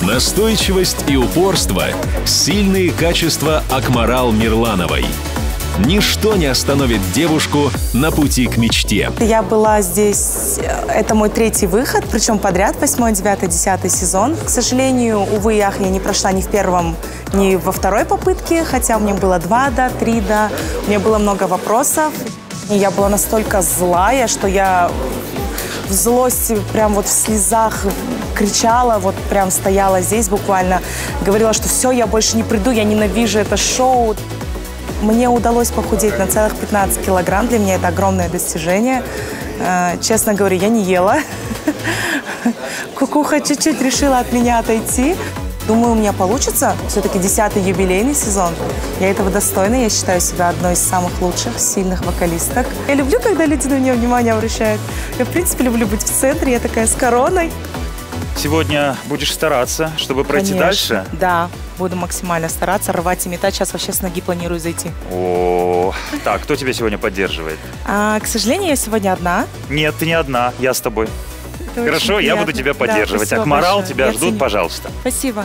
Настойчивость и упорство – сильные качества Акмарал Мирлановой. Ничто не остановит девушку на пути к мечте. Я была здесь, это мой третий выход, причем подряд, 8, 9, 10 сезон. К сожалению, увы и ах, я не прошла ни в первом, ни во второй попытке, хотя у меня было 2 да, 3 да. У меня было много вопросов. И я была настолько злая, что я в злости, прям вот в слезах кричала, вот прям стояла здесь буквально, говорила, что все, я больше не приду, я ненавижу это шоу. Мне удалось похудеть на целых 15 килограмм. Для меня это огромное достижение. Честно говоря, я не ела. Кукуха чуть-чуть решила от меня отойти. Думаю, у меня получится. Все-таки 10-й юбилейный сезон. Я этого достойна. Я считаю себя одной из самых лучших, сильных вокалисток. Я люблю, когда люди на меня внимание обращают. Я, в принципе, люблю быть в центре. Я такая с короной. Сегодня будешь стараться, чтобы пройти дальше? Да, буду максимально стараться, рвать и метать. Сейчас вообще с ноги планирую зайти. О, так, кто тебя сегодня поддерживает? К сожалению, я сегодня одна. Нет, ты не одна, я с тобой. Это хорошо, я буду тебя поддерживать. Да, Акмарал, большое. тебя Я ждут, ценю. пожалуйста. Спасибо.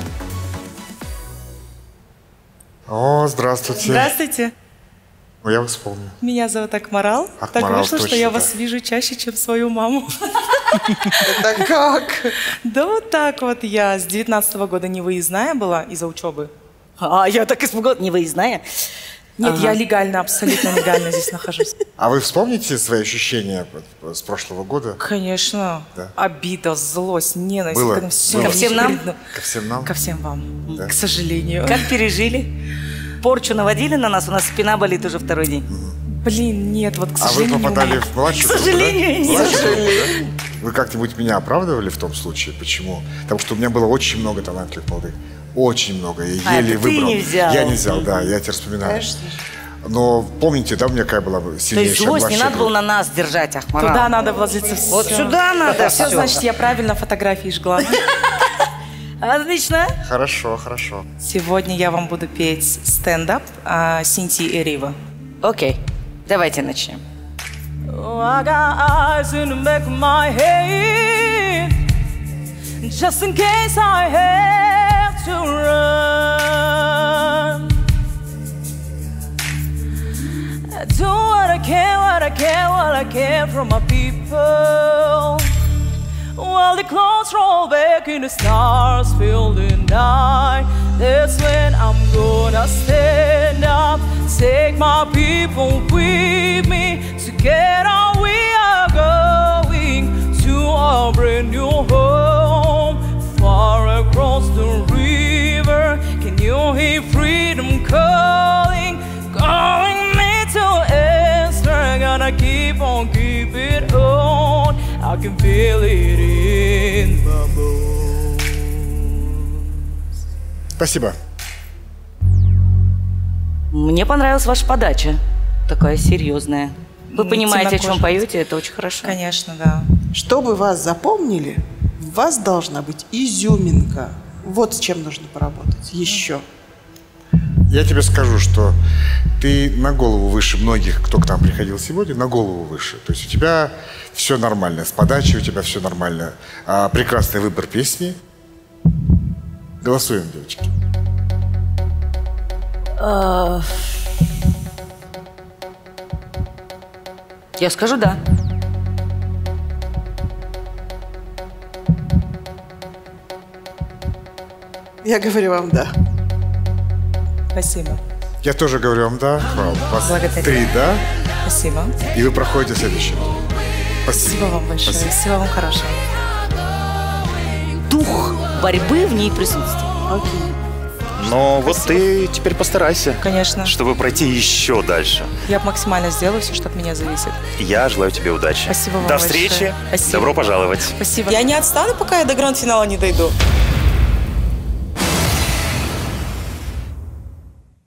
О, здравствуйте. Здравствуйте. Ну, я вас помню. Меня зовут Акмарал. Так Акмарал, вышло, что точно, я да. вас вижу чаще, чем свою маму. Это как? Да вот так вот. Я с 19-го года невыездная была из-за учебы. Я так испугалась. Невыездная? Нет, я легально, абсолютно легально здесь нахожусь. А вы вспомните свои ощущения с прошлого года? Конечно. Да. Обида, злость, ненависть. Было? Когда всё Было? Ко всем нам? вредно. Ко всем нам? Ко всем вам. Да. К сожалению. Как пережили? Порчу наводили на нас, у нас спина болит уже второй день. Блин, нет, вот к А вы сожалению. попадали в младшую К группу, сожалению, да? нет. Младшую группу, да? Вы как-нибудь меня оправдывали в том случае? Почему? Потому что у меня было очень много талантливых молодых. Очень много. Я еле это ты выбрал. не взял. Я не взял, да, я теперь вспоминаю. Но помните, да, у меня какая была То есть сильнейшая злость не младшая надо было группа? на нас держать, Ахмарал. Туда надо возлиться все. Вот сюда надо Все, все. значит, я правильно фотографии жгла. Отлично. Хорошо, хорошо. Сегодня я вам буду петь стендап Синти и Рива. Окей, давайте начнем. I got eyes in the back of my head, just in case I have to run. I do what I can, what I can, what I can from my people. While the clouds roll back and the stars fill the night, that's when I'm gonna stand up, take my people with me. Together we are going to a brand new home, far across the river. Can you hear freedom calling, calling me to answer? Gonna keep on, keep it on. I can feel it in my bones. Спасибо. Мне понравилась ваша подача. Такая серьезная. Вы понимаете, о чем темнокожая. поете, это очень хорошо. Конечно, да. Чтобы вас запомнили, в вас должна быть изюминка. Вот с чем нужно поработать. Еще. Я тебе скажу, что ты на голову выше многих, кто к нам приходил сегодня, на голову выше. То есть у тебя все нормально, с подачей у тебя все нормально. Прекрасный выбор песни. Голосуем, девочки. Я скажу да. Я говорю вам да. Спасибо. Я тоже говорю вам да. У вас Благодарю. 3 да, Спасибо. и вы проходите следующий. Спасибо вам большое. Спасибо. Всего вам хорошего. Дух борьбы в ней присутствует. Но вот ты теперь постарайся, Конечно. чтобы пройти еще дальше. Я максимально сделаю все, что от меня зависит. Я желаю тебе удачи. Спасибо вам До большое. встречи. Спасибо. Добро пожаловать. Спасибо. Я не отстану, пока я до гранд-финала не дойду.